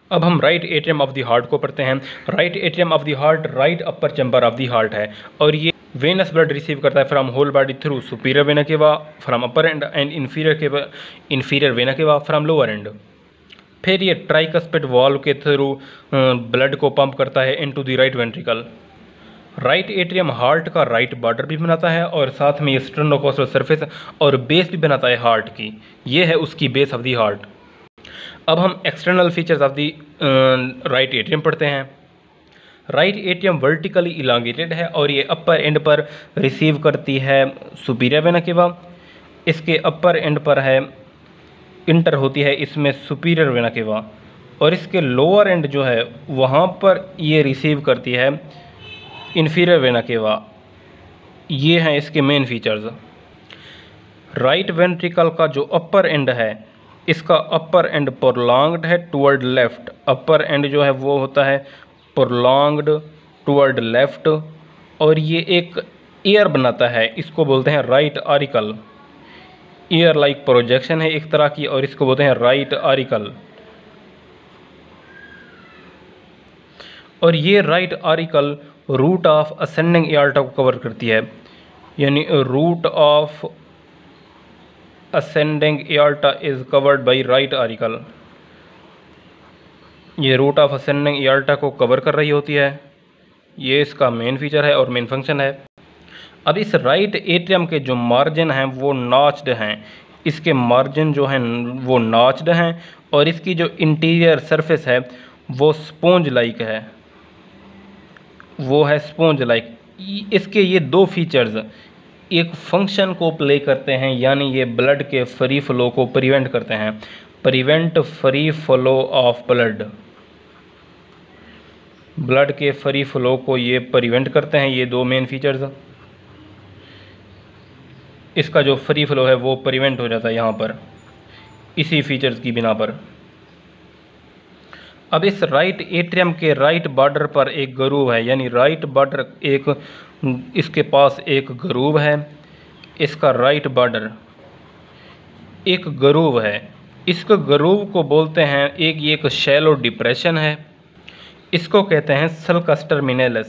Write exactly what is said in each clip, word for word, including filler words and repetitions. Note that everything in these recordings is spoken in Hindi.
अब हम right atrium of the heart को पढ़ते हैं। Right atrium of the heart right upper chamber of the heart है और ये वेनस ब्लड रिसीव करता है from whole body through superior vena cava from upper end and inferior cava inferior vena cava from lower end. फिर ये ट्राइकस्पिड वॉल्व के थ्रू ब्लड को पंप करता है into the right ventricle. Right atrium heart का राइट बॉर्डर भी बनाता है और साथ में ये स्टर्नोकोस्टल सरफेस और बेस भी बनाता है हार्ट की। ये है उसकी बेस ऑफ द हार्ट। अब हम external features of the right atrium पढ़ते हैं। राइट एट्रियम वर्टिकली इलांगेटेड है और ये अपर एंड पर रिसीव करती है सुपीरियर वेना केवा। इसके अपर एंड पर है इंटर होती है इसमें सुपीरियर वेना केवा और इसके लोअर एंड जो है वहाँ पर ये रिसीव करती है इन्फीरियर वेना केवा। ये हैं इसके मेन फीचर्स। राइट वेंट्रिकल का जो अपर एंड है इसका अपर एंड प्रोलॉन्ग्ड है टुवर्ड लेफ्ट। अपर एंड जो है वो होता है प्रोलॉन्ग्ड टुवर्ड लेफ्ट और ये एक ईयर बनाता है, इसको बोलते हैं right auricle. Ear like projection है एक तरह की और इसको बोलते हैं राइट आरिकल। और ये right auricle root of ascending aorta को कवर करती है, यानी root of ascending aorta is covered by right auricle. ये रूट ऑफ असेंडिंग एआर्टा को कवर कर रही होती है। ये इसका मेन फीचर है और मेन फंक्शन है। अब इस राइट एट्रियम के जो मार्जिन हैं वो नॉच्ड हैं। इसके मार्जिन जो हैं वो नॉच्ड हैं और इसकी जो इंटीरियर सरफेस है वो स्पॉन्ज लाइक है, वो है स्पॉन्ज लाइक। इसके ये दो फीचर्स एक फंक्शन को प्ले करते हैं, यानी ये ब्लड के फ्री फ्लो को प्रिवेंट करते हैं। Prevent free flow of blood, blood के फ्री फ्लो को ये प्रिवेंट करते हैं। ये दो मेन फीचर्स, इसका जो फ्री फ्लो है वो प्रिवेंट हो जाता है यहाँ पर इसी फीचर्स की बिना पर। अब इस राइट एट्रियम के राइट बॉर्डर पर एक ग्रूव है, यानी राइट बॉर्डर एक इसके पास एक ग्रूव है। इसका राइट बॉर्डर एक ग्रूव है। इसको ग्रूव को बोलते हैं एक ये एक शैलो डिप्रेशन है, इसको कहते हैं सल्कस टर्मिनलिस।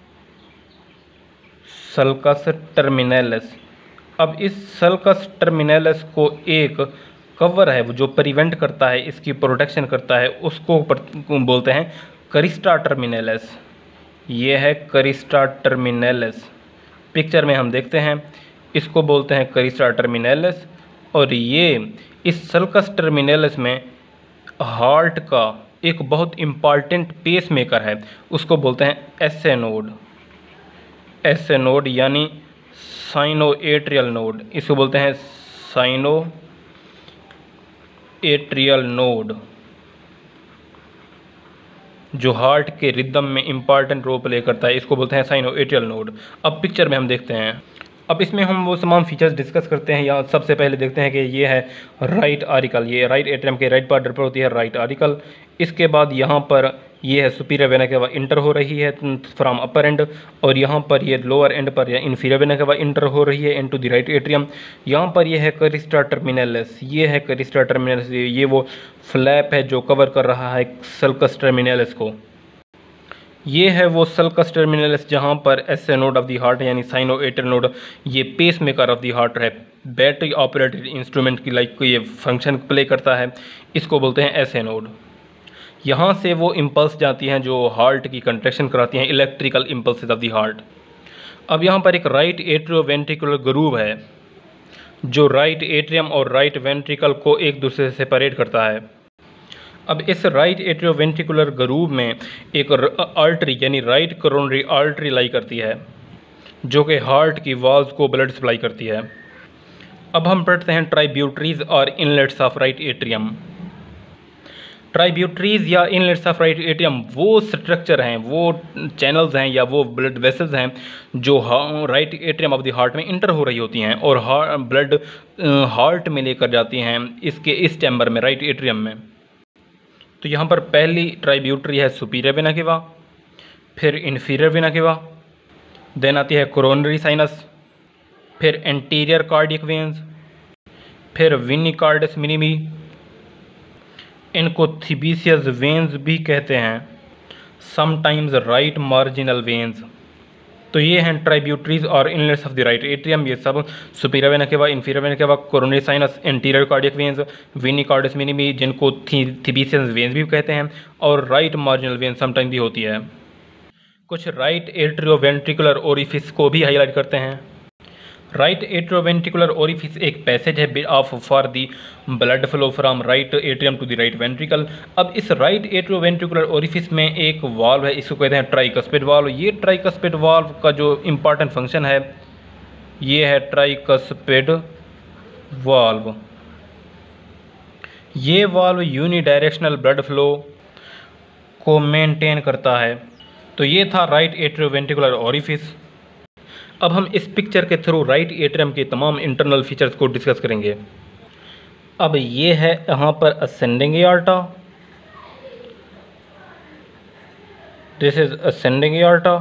Sulcus terminalis. अब इस सल्कस टर्मिनलिस को एक कवर है जो प्रिवेंट करता है, इसकी प्रोटेक्शन करता है, उसको बोलते हैं करिस्टा टर्मिनलिस। ये है करिस्टा टर्मिनलिस। पिक्चर में हम देखते हैं इसको बोलते हैं करिस्टा टर्मिनलिस। और ये इस सल्कस टर्मिनलिस में हार्ट का एक बहुत इम्पॉर्टेंट पेस मेकर है, उसको बोलते हैं एसए नोड। एसए नोड यानी साइनो एट्रियल नोड, इसको बोलते हैं साइनो एट्रियल नोड, जो हार्ट के रिदम में इम्पॉर्टेंट रोल प्ले करता है, इसको बोलते हैं साइनो एट्रियल नोड। अब पिक्चर में हम देखते हैं, अब इसमें हम वो तमाम फीचर्स डिस्कस करते हैं। यहाँ सबसे पहले देखते हैं कि ये है राइट आरिकल। ये राइट एट्रियम के राइट बॉर्डर पर होती है राइट आरिकल। इसके बाद यहाँ पर ये है सुपीरियर वेना केवा इंटर हो रही है फ्रॉम अपर एंड, और यहाँ पर ये लोअर एंड पर या इन्फीरियर वेना केवा इंटर हो रही है इनटू द राइट एट्रियम। यहाँ पर ये है करिस्टा टर्मिनलिस। ये है करिस्टा टर्मिनलिस, ये वो फ्लैप है जो कवर कर रहा है सल्कस टर्मिनलिस को। ये है वो सल्कस टर्मिनलिस जहाँ पर SA node of the heart यानी साइनो एट्रियल नोड ये pace maker of the heart है, बैटरी ऑपरेटेड इंस्ट्रूमेंट की लाइक ये फंक्शन प्ले करता है, इसको बोलते हैं एसए नोड। यहाँ से वो इम्पल्स जाती हैं जो हार्ट की कंट्रैक्शन कराती हैं, electrical impulses of the heart. अब यहाँ पर एक राइट एट्रियो वेंट्रिकुलर ग्रूव है जो राइट एट्रियम और राइट वेंट्रिकल को एक दूसरे से सेपरेट करता है। अब इस राइट एट्रियो वेंट्रिकुलर ग्रूव में एक आर्टरी यानी राइट कोरोनरी आर्टरी लाई करती है जो कि हार्ट की वॉल्स को ब्लड सप्लाई करती है। अब हम पढ़ते हैं ट्राइब्यूटरीज और inlets of right atrium. Tributaries या इनलेट्स ऑफ राइट एट्रियम वो स्ट्रक्चर हैं, वो चैनल्स हैं या वो ब्लड वेसल्स हैं जो right atrium of the heart में इंटर हो रही होती हैं और ब्लड हार्ट में लेकर जाती हैं इसके इस चैम्बर में राइट एट्रियम में। तो यहाँ पर पहली ट्राइब्यूटरी है सुपीरियर वेना केवा, फिर इन्फीरियर वेना केवा, देन आती है कोरोनरी साइनस, फिर एंटीरियर कार्डियक वेन्स, फिर विनी कार्डस मिनिमी, इनको थिबीसियस वेन्स भी कहते हैं, समटाइम्स राइट मार्जिनल वेन्स। तो ये हैं ट्राइब्यूटरीज और inlets of the right atrium. ये सब superior vena cava, inferior vena cava, coronary sinus, anterior cardiac veins, venae cordis minimae जिनको थी थिबीसियस वेन्स भी कहते हैं, और राइट मार्जिनल वेन समटाइम भी होती है। कुछ राइट एट्रियोवेंट्रिकुलर ओरिफिस को भी हाईलाइट करते हैं। राइट एट्रियोवेंट्रिकुलर ओरिफिस एक पैसेज है of for the blood flow from right atrium to the right ventricle. अब इस राइट एट्रियोवेंट्रिकुलर ओरिफिस में एक वाल्व है, इसको कहते हैं ट्राइकस्पिड वाल्व। ये ट्राइकस्पिड वाल्व का जो इम्पॉर्टेंट फंक्शन है ये है ट्राइकस्पिड वाल्व। ये वाल्व यूनिडायरेक्शनल ब्लड फ्लो को मेंटेन करता है। तो ये था राइट एट्रियोवेंट्रिकुलर ओरिफिस। अब हम इस पिक्चर के थ्रू राइट एट्रियम के तमाम इंटरनल फीचर्स को डिस्कस करेंगे। अब ये है यहाँ पर ascending aorta, this is ascending aorta.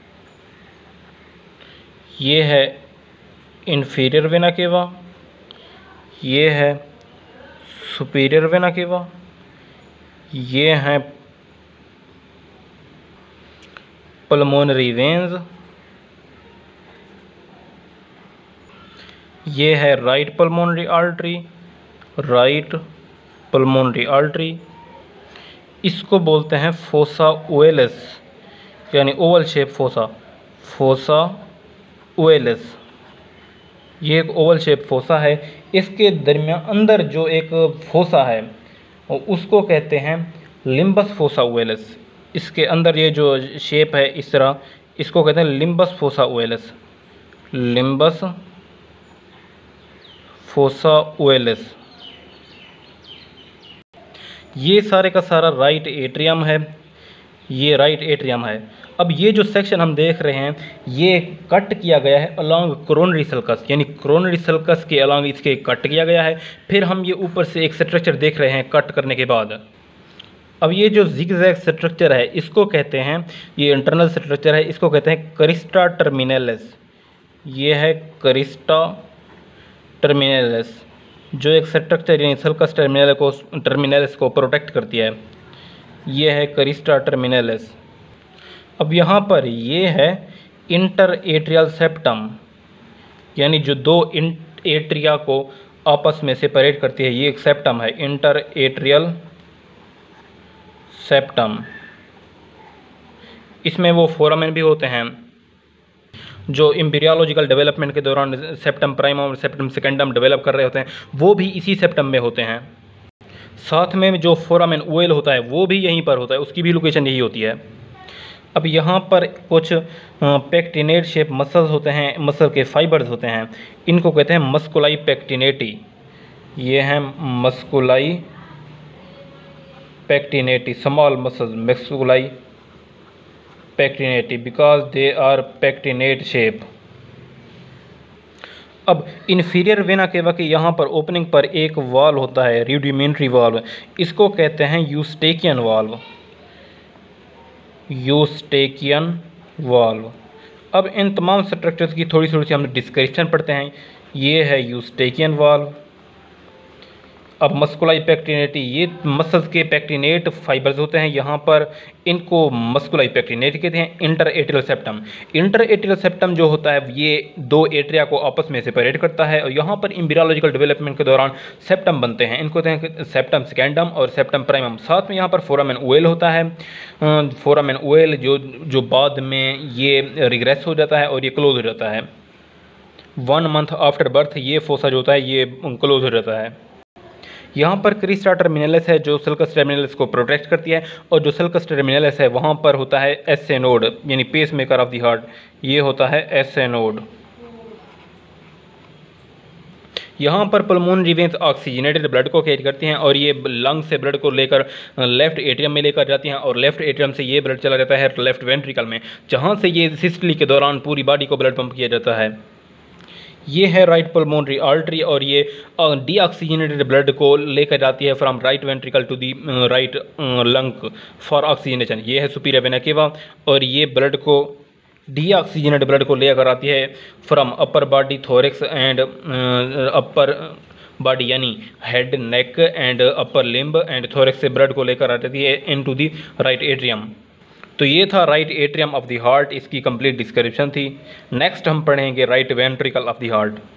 ये है इंफीरियर वेना केवा, ये है सुपीरियर वेना केवा, ये हैं पल्मोनरी वेन्स, ये है right pulmonary artery, right pulmonary artery. इसको बोलते हैं फोसा ओवेलस, यानी oval shape fossa, fossa ovalis. ये एक ओवल शेप फोसा है। इसके दरमियान अंदर जो एक फोसा है उसको कहते हैं लिम्बस फोसा ओवेलस। इसके अंदर ये जो शेप है इस तरह, इसको कहते हैं limbus fossa ovalis, limbus fossa ovalis. ये सारे का सारा राइट एट्रियम है, ये राइट एट्रियम है। अब ये जो सेक्शन हम देख रहे हैं ये कट किया गया है अलोंग कोरोनरी सल्कस, यानी कोरोनरी सल्कस के अलोंग इसके कट किया गया है। फिर हम ये ऊपर से एक स्ट्रक्चर देख रहे हैं कट करने के बाद। अब ये जो जिगजैग स्ट्रक्चर है इसको कहते हैं, ये इंटरनल स्ट्रक्चर है, इसको कहते हैं करिस्टा टर्मिनलिस। ये है करिस्टा टर्मिनलिस, जो एक स्ट्रक्चर यानी सल्कस टर्मिनल को टर्मिनलिस को प्रोटेक्ट करती है। ये है करिस्टा टर्मिनलिस। अब यहाँ पर ये है इंटर एट्रियल सेप्टम, यानी जो दो एट्रिया को आपस में सेपरेट करती है, ये एक सेप्टम है, इंटर एट्रियल सेप्टम। इसमें वो फोरामेन भी होते हैं जो एम्ब्रियोलॉजिकल डेवलपमेंट के दौरान सेप्टम प्राइमम और सेप्टम सेकेंडम डेवलप कर रहे होते हैं, वो भी इसी सेप्टम में होते हैं। साथ में जो फोरामेन ओएल होता है वो भी यहीं पर होता है, उसकी भी लोकेशन यही होती है। अब यहाँ पर कुछ पेक्टिनेट शेप मसल्स होते हैं, मसल के फाइबर्स होते हैं, इनको कहते हैं मस्कुलाई पेक्टिनेटी। ये हैं musculi pectinati, small muscles musculi pectinati because they are pectinate shape. अब इन्फीरियर वेना केवा के यहाँ पर ओपनिंग पर एक वाल्व होता है, रूडिमेंट्री वाल्व, इसको कहते हैं यूस्टेकियन वाल्व, यूस्टेकियन वाल्व। अब इन तमाम स्ट्रक्चर्स की थोड़ी थोड़ी सी हम डिस्क्रिप्शन पढ़ते हैं। ये है यूस्टेकियन वाल्व। अब मस्कुलाई पेक्टिनेटी, ये मसल्स के पेक्टिनेट फाइबर्स होते हैं, यहाँ पर इनको मस्कुलाई पेक्टिनेटी कहते हैं। Inter atrial septum, inter atrial septum जो होता है ये दो एट्रिया को आपस में सेपरेट करता है, और यहाँ पर एम्ब्रियोलॉजिकल डेवलपमेंट के दौरान सेप्टम बनते हैं, इनको कहते हैं सेप्टम सेकेंडम और सेप्टम प्राइमम। साथ में यहाँ पर फोरामेन ओएल होता है, फोरामेन ओएल जो जो बाद में ये रिग्रेस हो जाता है और ये क्लोज हो जाता है। वन मंथ आफ्टर बर्थ ये फोसा जो होता है ये क्लोज हो जाता है। यहाँ पर क्रिस्टा टर्मिनलिस है जो सल्कस टर्मिनलिस को प्रोटेक्ट करती है, और जो सल्कस टर्मिनलिस है वहाँ पर होता है एस ए नोड, यानी pace maker of the heart, ये होता है एस ए नोड। यहाँ पर पल्मोनरी वेन्स ऑक्सीजनेटेड ब्लड को कैरी करती हैं और ये लंग से ब्लड को लेकर लेफ्ट एट्रियम में लेकर जाती हैं, और लेफ्ट एट्रियम से ये ब्लड चला जाता है लेफ्ट वेंट्रिकल में, जहाँ से ये सिस्टली के दौरान पूरी बॉडी को ब्लड पंप किया जाता है। ये है राइट पल्मोनरी आर्टरी, और ये डीऑक्सीजनेटेड ब्लड को लेकर जाती है from right ventricle to the right lung for oxygenation. ये है सुपीरियर वेना केवा, और ये ब्लड को डीऑक्सीजनेटेड ब्लड को लेकर आती है from upper body thorax and upper body यानी head, neck and upper limb and thorax से ब्लड को लेकर आती है इनटू द राइट एट्रियम। तो ये था right atrium of the heart, इसकी कंप्लीट डिस्क्रिप्शन थी। नेक्स्ट हम पढ़ेंगे right ventricle of the heart.